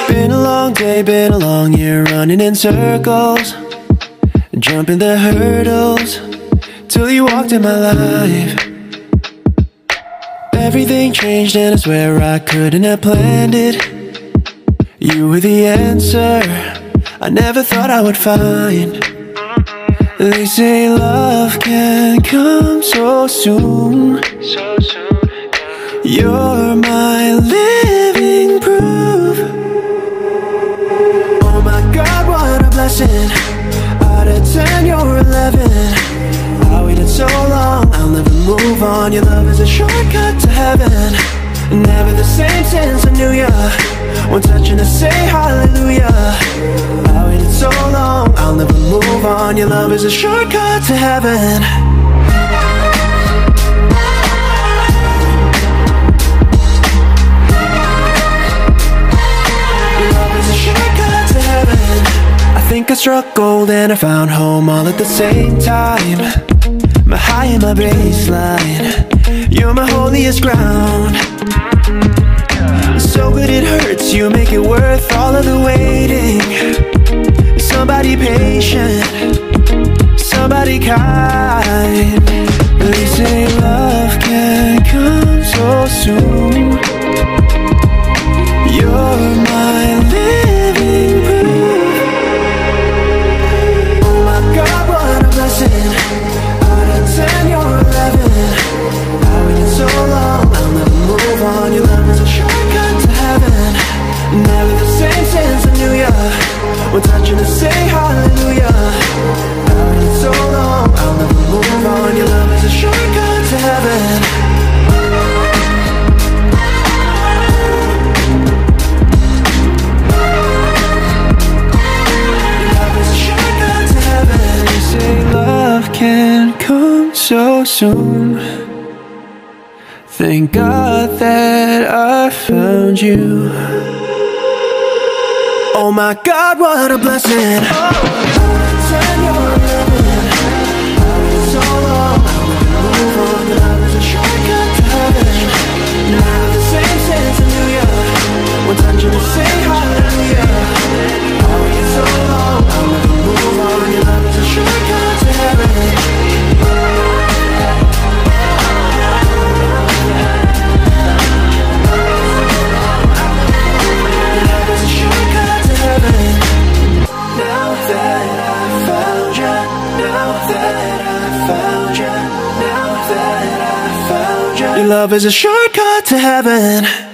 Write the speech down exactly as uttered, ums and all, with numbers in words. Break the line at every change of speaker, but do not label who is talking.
Been a long day, been a long year, running in circles, jumping the hurdles, till you walked in my life. Everything changed and I swear I couldn't have planned it. You were the answer I never thought I would find. They say love can come so soon. You're my living proof. Oh my God, what a blessing. Out of ten, you're eleven. I waited so long, I'll never move on. Your love is a shortcut to heaven. Never the same since I knew ya. One touch and I say hallelujah. I waited so long, I'll never move on. Your love is a shortcut to heaven. Your love is a shortcut to heaven. I think I struck gold and I found home all at the same time. My high and my baseline. You're my holiest ground. So good it hurts, you make it worth all of the waiting. Somebody patient, somebody kind. They say love can come so soon. You're my living proof. Oh my God, what a blessing. Out of ten, you're eleven. I waited so long, I'll never move on. Your love is a shortcut to heaven. Never the same since I knew ya. One touch and I say hallelujah. I waited so long, I'll never move on. Your love is a shortcut to heaven. Your love is a shortcut to heaven. You say love can come so soon. Thank God that I found you. Oh my God, what a blessing. Your love is a shortcut to heaven.